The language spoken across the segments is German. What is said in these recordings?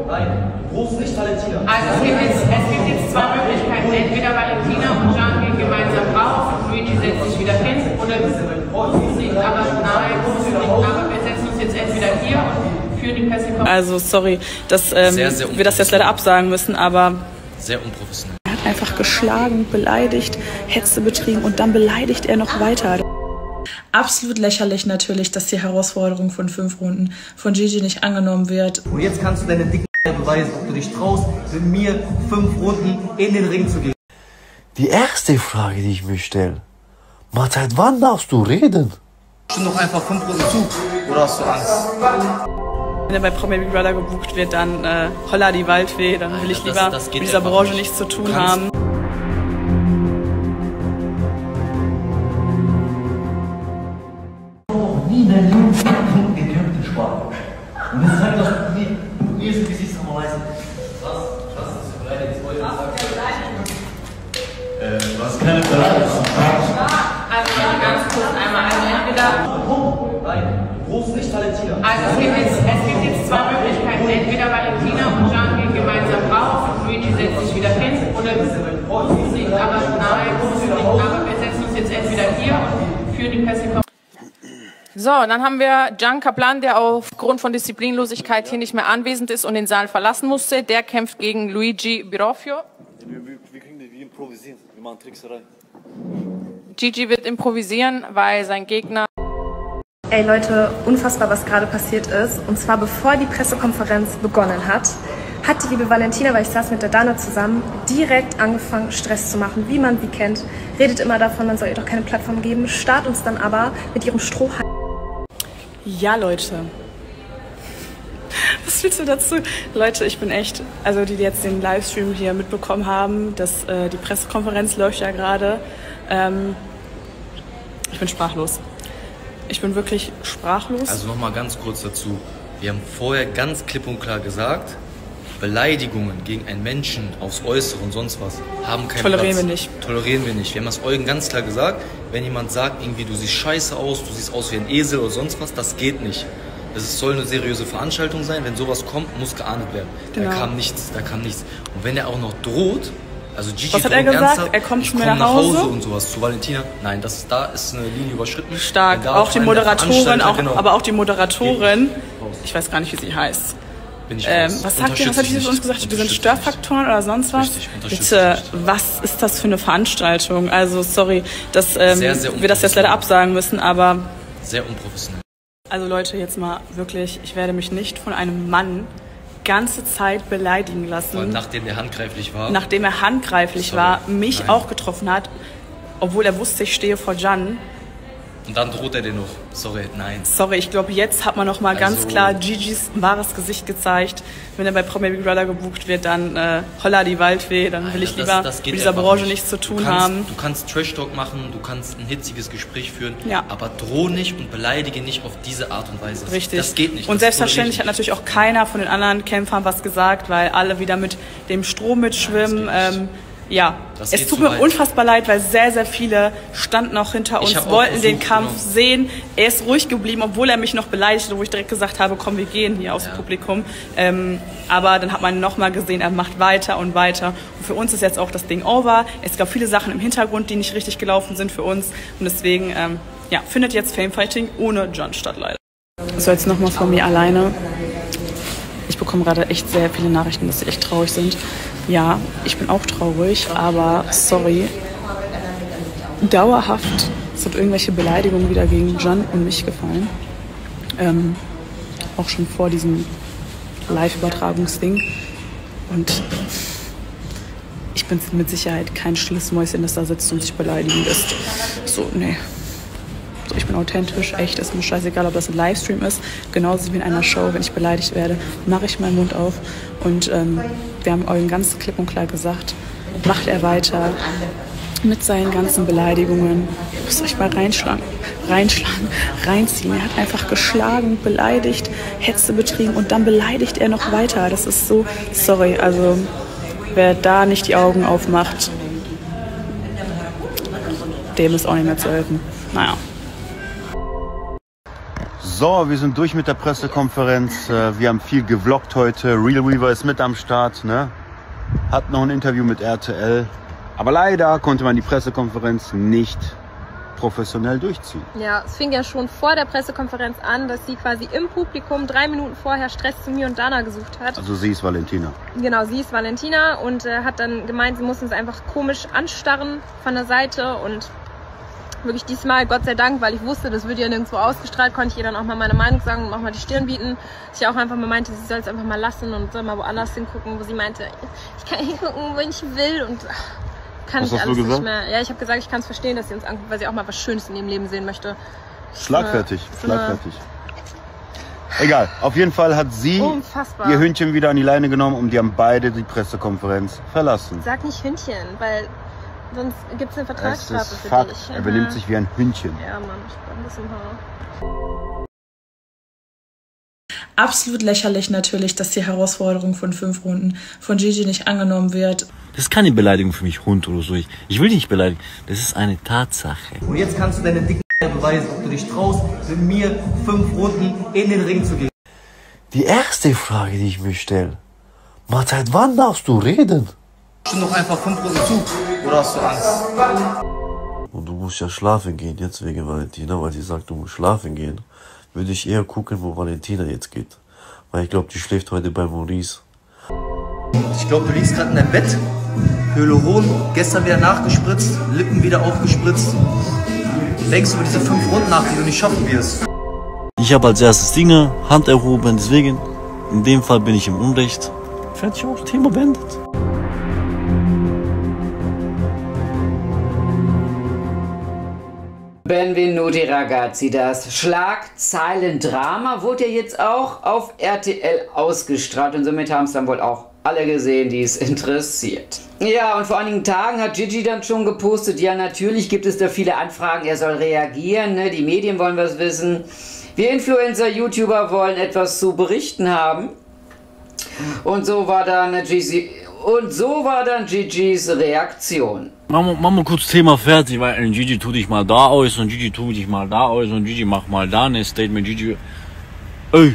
Nein, groß nicht Valentina. Also es gibt jetzt zwei Möglichkeiten. Entweder Valentina und Can gehen gemeinsam raus, Luigi setzt sich wieder hin, oder aber wir setzen uns jetzt entweder hier und führen die Pressekonferenz. Also sorry, dass wir das jetzt leider absagen müssen, aber sehr unprofessionell. Er hat einfach geschlagen, beleidigt, Hetze betrieben und dann beleidigt er noch weiter. Absolut lächerlich natürlich, dass die Herausforderung von 5 Runden von Gigi nicht angenommen wird. Und jetzt kannst du deine dicken beweisen, ob du dich traust, mit mir 5 Runden in den Ring zu gehen. Die erste Frage, die ich mir stelle: Mann, seit wann darfst du reden? Stimm doch einfach 5 Runden zu, oder hast du Angst? Wenn er bei Promi Big Brother gebucht wird, dann holla die Waldfee, dann will ich lieber mit dieser Branche nichts zu tun haben. Nie in deinem Leben gekämpft in Spanien. Und das zeigt, dass du nie so wie sie es nochmal leisten. Was ist für Beleidigung? Was keine Beleidigung? Also ganz kurz einmal, entweder... Nein, groß nicht Valentina. Also es gibt jetzt zwei Möglichkeiten. Entweder Valentina und Can gehen gemeinsam raus, Luigi setzt sich wieder hin, oder aber wir setzen uns jetzt entweder hier und führen die Pressekonferenz. So, dann haben wir Can Kaplan, der aufgrund von Disziplinlosigkeit hier nicht mehr anwesend ist und den Saal verlassen musste. Der kämpft gegen Luigi Birofio. Wir improvisieren, wir machen Trickserei. Gigi wird improvisieren, weil sein Gegner... Ey Leute, unfassbar, was gerade passiert ist. Und zwar bevor die Pressekonferenz begonnen hat die liebe Valentina, weil ich saß mit der Dana zusammen, direkt angefangen Stress zu machen, wie man sie kennt. Redet immer davon, man soll ihr doch keine Plattform geben, starrt uns dann aber mit ihrem Strohhalm. Ja, Leute. Was willst du dazu? Leute, ich bin echt, also die jetzt den Livestream hier mitbekommen haben, dass die Pressekonferenz läuft ja gerade. Ich bin sprachlos. Ich bin wirklich sprachlos. Also nochmal ganz kurz dazu. Wir haben vorher ganz klipp und klar gesagt, Beleidigungen gegen einen Menschen aufs Äußere und sonst was haben keinen Platz. Tolerieren wir nicht. Tolerieren wir nicht. Wir haben das Eugen ganz klar gesagt, wenn jemand sagt, irgendwie du siehst scheiße aus, du siehst aus wie ein Esel oder sonst was, das geht nicht. Soll eine seriöse Veranstaltung sein, wenn sowas kommt, muss geahndet werden. Genau. Da kam nichts. Und wenn er auch noch droht, also Gigi, was hat er gesagt? Er kommt schon nach Hause und sowas zu Valentina. Nein, da ist eine Linie überschritten. Stark. Auch die Moderatorin, aber auch die Moderatorin, ich weiß gar nicht, wie sie heißt. Was hat sie zu uns gesagt? Wir sind Störfaktoren oder sonst was? Bitte, was ist das für eine Veranstaltung? Also sorry, dass wir das jetzt leider absagen müssen, aber... Sehr unprofessionell. Also Leute, jetzt mal wirklich, ich werde mich nicht von einem Mann ganze Zeit beleidigen lassen. Und nachdem er handgreiflich war? Nachdem er handgreiflich war, mich auch getroffen hat, obwohl er wusste, ich stehe vor Can. Und dann droht er dir noch. Sorry, nein. Sorry, ich glaube, jetzt hat man noch mal ganz klar Gigis wahres Gesicht gezeigt. Wenn er bei Promi Big Brother gebucht wird, dann holla die Waldfee, dann will ich lieber mit dieser Branche nichts zu tun haben. Du kannst Trash-Talk machen, du kannst ein hitziges Gespräch führen, ja, aber droh nicht und beleidige nicht auf diese Art und Weise. Richtig. Das geht nicht. Und selbstverständlich hat natürlich auch keiner von den anderen Kämpfern was gesagt, weil alle wieder mit dem Strom mitschwimmen. Ja, es tut mir unfassbar leid, weil sehr, sehr viele standen auch hinter uns, wollten den Kampf sehen. Er ist ruhig geblieben, obwohl er mich noch beleidigte, wo ich direkt gesagt habe, komm, wir gehen hier aus dem Publikum. Aber dann hat man nochmal gesehen, er macht weiter und weiter. Und für uns ist jetzt auch das Ding over. Es gab viele Sachen im Hintergrund, die nicht richtig gelaufen sind für uns. Und deswegen ja, findet jetzt Famefighting ohne Can statt, leider. So, jetzt nochmal von mir alleine. Ich bekomme gerade echt sehr viele Nachrichten, dass sie echt traurig sind. Ja, ich bin auch traurig, aber sorry. Dauerhaft sind irgendwelche Beleidigungen wieder gegen Can und mich gefallen. Auch schon vor diesem Live-Übertragungsding. Und ich bin mit Sicherheit kein stilles Mäuschen, das da sitzt und sich beleidigen lässt. So, nee. So, ich bin authentisch, echt, ist mir scheißegal, ob das ein Livestream ist. Genauso wie in einer Show, wenn ich beleidigt werde, mache ich meinen Mund auf. Und wir haben Eugen ganz klipp und klar gesagt, macht er weiter mit seinen ganzen Beleidigungen. Ihr müsst euch mal reinziehen. Er hat einfach geschlagen, beleidigt, Hetze betrieben und dann beleidigt er noch weiter. Das ist so, sorry, also wer da nicht die Augen aufmacht, dem ist auch nicht mehr zu helfen. Naja. So, wir sind durch mit der Pressekonferenz. Wir haben viel gevloggt heute. Real Weaver ist mit am Start, ne? Hat noch ein Interview mit RTL. Aber leider konnte man die Pressekonferenz nicht professionell durchziehen. Ja, es fing ja schon vor der Pressekonferenz an, dass sie quasi im Publikum 3 Minuten vorher Stress zu mir und Dana gesucht hat. Also sie ist Valentina. Genau, sie ist Valentina und hat dann gemeint, sie muss uns einfach komisch anstarren von der Seite und wirklich diesmal, Gott sei Dank, weil ich wusste, das wird ja nirgendwo ausgestrahlt, konnte ich ihr dann auch mal meine Meinung sagen und auch mal die Stirn bieten. Ich auch einfach mal meinte, sie soll es einfach mal lassen und soll mal woanders hingucken, wo sie meinte, ich kann hingucken, wo ich will und kann ich alles nicht mehr. Ja, ich habe gesagt, ich kann es verstehen, dass sie uns anguckt, weil sie auch mal was Schönes in ihrem Leben sehen möchte. Schlagfertig, schlagfertig. Egal, auf jeden Fall hat sie unfassbar ihr Hündchen wieder an die Leine genommen und die haben beide die Pressekonferenz verlassen. Sag nicht Hündchen, weil sonst gibt es eine Vertragsstrafe für Fakt. dich. Er benimmt sich wie ein Hündchen. Ja, Mann, ich bin ein bisschen Haar. Absolut lächerlich natürlich, dass die Herausforderung von 5 Runden von Gigi nicht angenommen wird. Das ist keine Beleidigung für mich, Hund oder so. Ich will dich nicht beleidigen. Das ist eine Tatsache. Und jetzt kannst du deine dicken beweisen, ob du dich traust, mit mir 5 Runden in den Ring zu gehen. Die erste Frage, die ich mir stelle, seit wann darfst du reden? Schon noch einfach 5 Runden zu, oder hast du Angst? Und du musst ja schlafen gehen, jetzt wegen Valentina, weil sie sagt, du musst schlafen gehen. Würde ich eher gucken, wo Valentina jetzt geht. Weil ich glaube, die schläft heute bei Maurice. Ich glaube, du liegst gerade in deinem Bett, Hyaluron, gestern wieder nachgespritzt, Lippen wieder aufgespritzt. Denkst über diese 5 Runden nach, die du nicht schaffen wirst. Ich habe als erstes Dinge, Hand erhoben, deswegen, in dem Fall bin ich im Unrecht. Fertig aus, Thema beendet. Benvenuti ragazzi, das Schlagzeilendrama wurde ja jetzt auch auf RTL ausgestrahlt und somit haben es dann wohl auch alle gesehen, die es interessiert. Ja, und vor einigen Tagen hat Gigi dann schon gepostet, ja natürlich gibt es da viele Anfragen, er soll reagieren, ne? Die Medien wollen was wissen, wir Influencer, YouTuber wollen etwas zu berichten haben. Und so war dann Gigis Reaktion. Mach mal kurz Thema fertig, weil Gigi tu dich mal da aus und Gigi tu dich mal da aus und Gigi mach mal da ein Statement. Gigi, ey.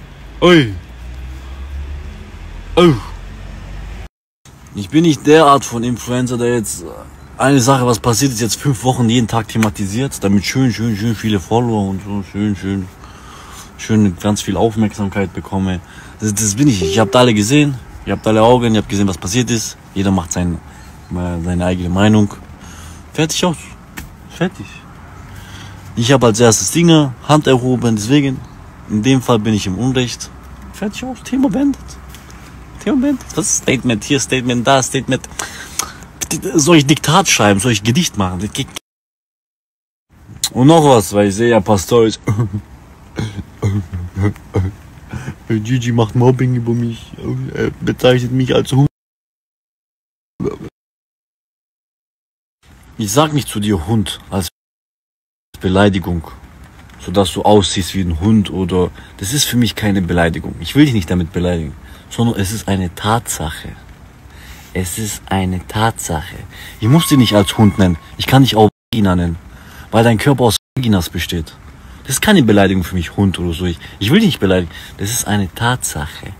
Ich bin nicht der Art von Influencer, der jetzt eine Sache, was passiert ist, jetzt 5 Wochen jeden Tag thematisiert, damit schön viele Follower und so schön ganz viel Aufmerksamkeit bekomme. Das bin ich. Ich habt alle gesehen, ihr habt alle Augen, ihr habt gesehen, was passiert ist. Jeder macht seine eigene Meinung. Fertig aus. Fertig. Ich habe als erstes Dinge, Hand erhoben, deswegen, in dem Fall bin ich im Unrecht. Fertig aus. Thema beendet. Was ist Statement hier, Statement da, Statement. Soll ich Diktat schreiben? Soll ich Gedicht machen? Und noch was, weil ich sehe ja Pastor Gigi macht Mobbing über mich. Er bezeichnet mich als Hund. Ich sag nicht zu dir Hund als Beleidigung, sodass du aussiehst wie ein Hund oder... Das ist für mich keine Beleidigung. Ich will dich nicht damit beleidigen, sondern es ist eine Tatsache. Es ist eine Tatsache. Ich muss dich nicht als Hund nennen. Ich kann dich auch Vagina nennen, weil dein Körper aus Vaginas besteht. Das ist keine Beleidigung für mich, Hund oder so. Ich will dich nicht beleidigen. Das ist eine Tatsache.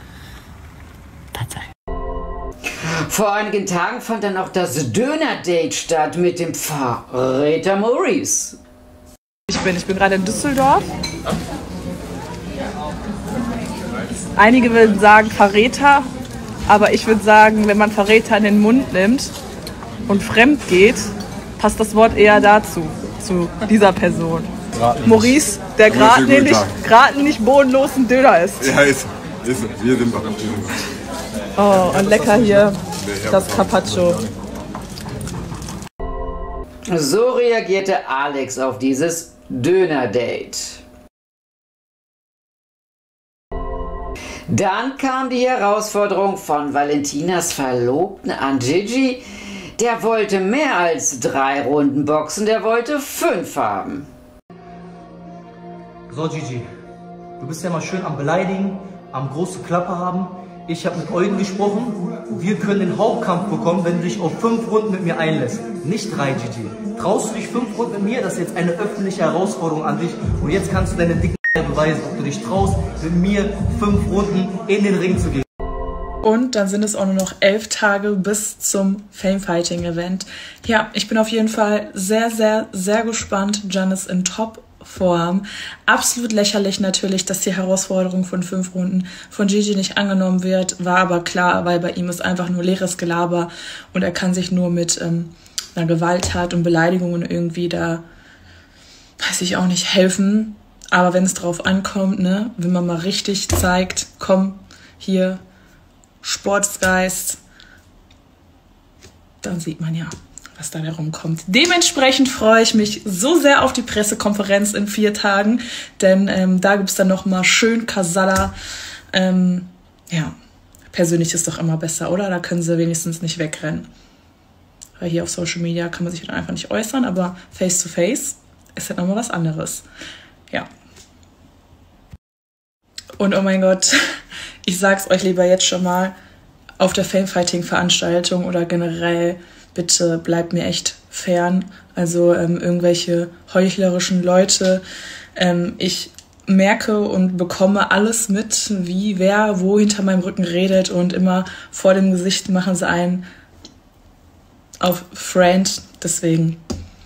Vor einigen Tagen fand dann auch das Döner-Date statt mit dem Verräter Maurice. Ich bin gerade in Düsseldorf. Einige würden sagen Verräter, aber ich würde sagen, wenn man Verräter in den Mund nimmt und fremd geht, passt das Wort eher dazu, zu dieser Person. Maurice, der gerade nicht bodenlosen Döner isst. Ja, ist. Wir sind doch. Oh, und lecker hier das Carpaccio. So reagierte Alex auf dieses Döner-Date. Dann kam die Herausforderung von Valentinas Verlobten an Gigi. Der wollte mehr als 3 Runden boxen, der wollte 5 haben. So Gigi, du bist ja mal schön am Beleidigen, am große Klappe haben. Ich habe mit Eugen gesprochen. Wir können den Hauptkampf bekommen, wenn du dich auf 5 Runden mit mir einlässt. Nicht 3, Gigi. Traust du dich 5 Runden mit mir? Das ist jetzt eine öffentliche Herausforderung an dich. Und jetzt kannst du deine dicken beweisen, ob du dich traust, mit mir 5 Runden in den Ring zu gehen. Und dann sind es auch nur noch 11 Tage bis zum Fame-Fighting-Event. Ja, ich bin auf jeden Fall sehr, sehr, sehr gespannt. Can ist in Top-Form. Absolut lächerlich natürlich, dass die Herausforderung von 5 Runden von Gigi nicht angenommen wird. War aber klar, weil bei ihm ist einfach nur leeres Gelaber und er kann sich nur mit einer Gewalttat und Beleidigungen irgendwie da, weiß ich auch nicht, helfen. Aber wenn es drauf ankommt, ne, wenn man mal richtig zeigt, komm, hier, Sportsgeist, dann sieht man ja, was da herumkommt. Dementsprechend freue ich mich so sehr auf die Pressekonferenz in 4 Tagen, denn da gibt es dann nochmal schön Kasala. Ja, persönlich ist doch immer besser, oder? Da können sie wenigstens nicht wegrennen. Weil hier auf Social Media kann man sich dann einfach nicht äußern, aber face to face ist halt nochmal was anderes. Ja. Und oh mein Gott, ich sag's euch lieber jetzt schon mal, auf der Fame-Fighting-Veranstaltung oder generell, bitte bleibt mir echt fern. Also irgendwelche heuchlerischen Leute. Ich merke und bekomme alles mit, wie wer wo hinter meinem Rücken redet und immer vor dem Gesicht machen sie einen auf Friend. Deswegen,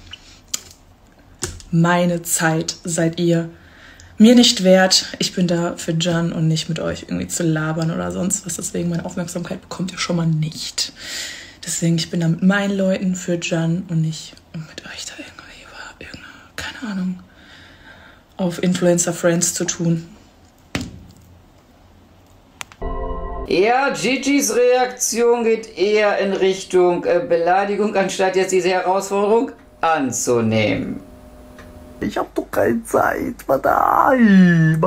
meine Zeit seid ihr mir nicht wert. Ich bin da für Can und nicht mit euch irgendwie zu labern oder sonst was. Deswegen meine Aufmerksamkeit bekommt ihr schon mal nicht. Deswegen, ich bin da mit meinen Leuten für Can und nicht mit euch da irgendwie über irgendeine, keine Ahnung, auf Influencer-Friends zu tun. Ja, Gigis Reaktion geht eher in Richtung Beleidigung, anstatt jetzt diese Herausforderung anzunehmen. Ich hab doch keine Zeit, Badai.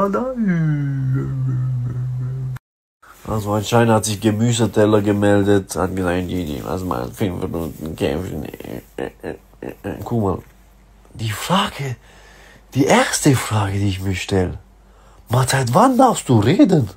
Also anscheinend hat sich Gemüseteller gemeldet, hat gesagt, Gigi, lass mal 5 Minuten kämpfen. Guck mal, die erste Frage, die ich mir stelle, seit wann darfst du reden?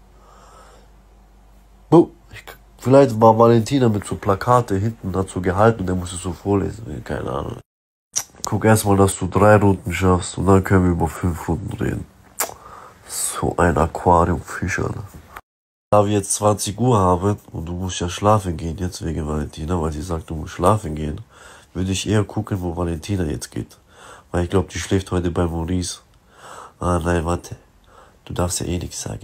Vielleicht war Valentina mit so Plakate hinten dazu gehalten und der musste so vorlesen, keine Ahnung. Guck erstmal, dass du 3 Runden schaffst und dann können wir über 5 Runden reden. So ein Aquariumfisch, Alter. Da wir jetzt 20 Uhr haben und du musst ja schlafen gehen jetzt wegen Valentina, weil sie sagt, du musst schlafen gehen, würde ich eher gucken, wo Valentina jetzt geht. Weil ich glaube, die schläft heute bei Maurice. Ah nein, warte. Du darfst ja eh nichts sagen.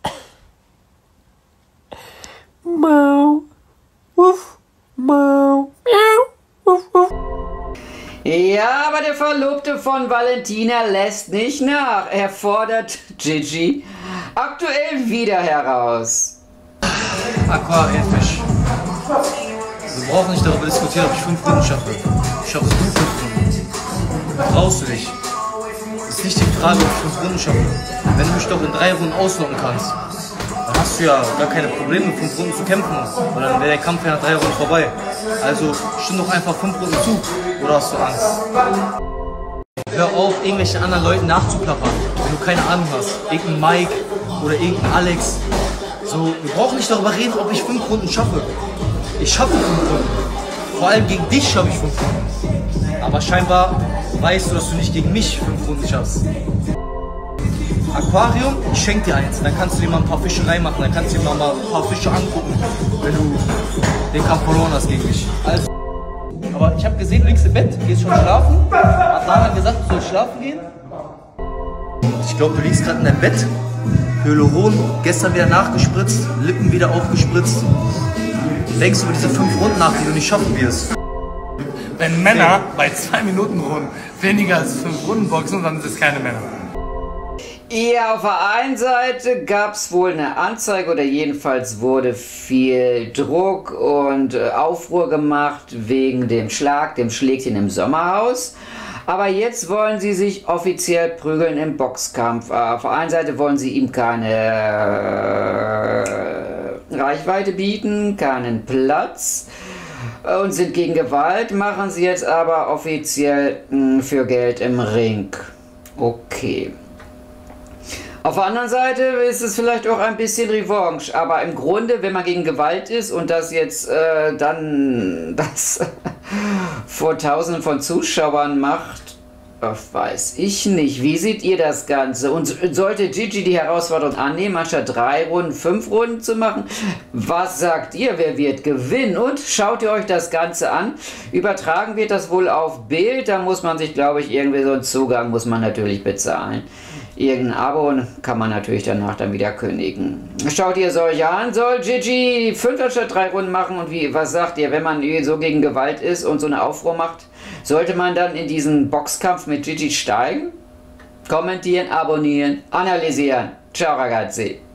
Mau. Wuff. Mau. Miau. Wuff, wuff. Ja, aber der Verlobte von Valentina lässt nicht nach. Er fordert Gigi aktuell wieder heraus. Aquarienfisch. Wir brauchen nicht darüber diskutieren, ob ich 5 Runden schaffe. Ich schaffe 5 Runden. Brauchst du nicht. Es ist nicht die Frage, ob ich 5 Runden schaffe. Wenn du mich doch in 3 Runden auslocken kannst, dann hast du ja gar keine Probleme, 5 Runden zu kämpfen. Weil dann wäre der Kampf ja nach 3 Runden vorbei. Also stimm doch einfach 5 Runden zu. Oder hast du Angst? Hör auf, irgendwelchen anderen Leuten nachzuplappern, wenn du keine Ahnung hast. Irgendein Mike oder irgendein Alex. So, wir brauchen nicht darüber reden, ob ich 5 Runden schaffe. Ich schaffe 5 Runden. Vor allem gegen dich schaffe ich 5 Runden. Aber scheinbar weißt du, dass du nicht gegen mich 5 Runden schaffst. Aquarium, ich schenke dir eins. Dann kannst du dir mal ein paar Fische reinmachen. Dann kannst du dir mal ein paar Fische angucken, wenn du den Kampf verloren hast gegen mich. Also, aber ich habe gesehen, du liegst im Bett, gehst schon schlafen. Hat Dana gesagt, du sollst schlafen gehen? Ich glaube, du liegst gerade in deinem Bett. Hyaluron, gestern wieder nachgespritzt, Lippen wieder aufgespritzt. Denkst du über diese 5 Runden nach, die du nicht schaffen wirst? Wenn Männer bei 2 Minuten Runden weniger als 5 Runden boxen, dann sind es keine Männer. Ja, auf der einen Seite gab es wohl eine Anzeige oder jedenfalls wurde viel Druck und Aufruhr gemacht wegen dem Schlägchen im Sommerhaus. Aber jetzt wollen sie sich offiziell prügeln im Boxkampf. Auf der einen Seite wollen sie ihm keine Reichweite bieten, keinen Platz und sind gegen Gewalt, machen sie jetzt aber offiziell für Geld im Ring. Okay. Auf der anderen Seite ist es vielleicht auch ein bisschen Revanche, aber im Grunde, wenn man gegen Gewalt ist und das jetzt dann das vor Tausenden von Zuschauern macht, Weiß ich nicht. Wie seht ihr das Ganze? Und sollte Gigi die Herausforderung annehmen, anstatt 3 Runden, 5 Runden zu machen? Was sagt ihr? Wer wird gewinnen? Und schaut ihr euch das Ganze an? Übertragen wird das wohl auf Bild. Da muss man sich, glaube ich, irgendwie so einen Zugang muss man natürlich bezahlen. Irgendein Abo kann man natürlich danach dann wieder kündigen. Schaut ihr es euch an? Soll Gigi 5 anstatt 3 Runden machen? Und was sagt ihr, wenn man so gegen Gewalt ist und so eine Aufruhr macht? Sollte man dann in diesen Boxkampf mit Gigi steigen? Kommentieren, abonnieren, analysieren. Ciao ragazzi.